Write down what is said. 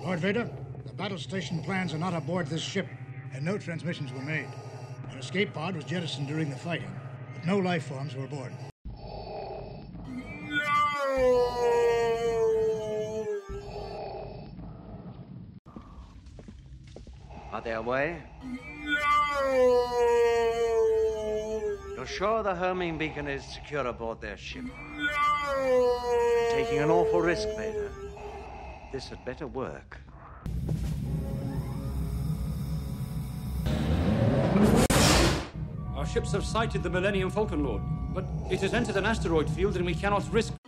Lord Vader, the battle station plans are not aboard this ship, and no transmissions were made. An escape pod was jettisoned during the fighting, but no life forms were aboard. Are they away? You're sure the homing beacon is secure aboard their ship? You're taking an awful risk, Vader. This had better work. Our ships have sighted the Millennium Falcon Lord, but it has entered an asteroid field and we cannot risk...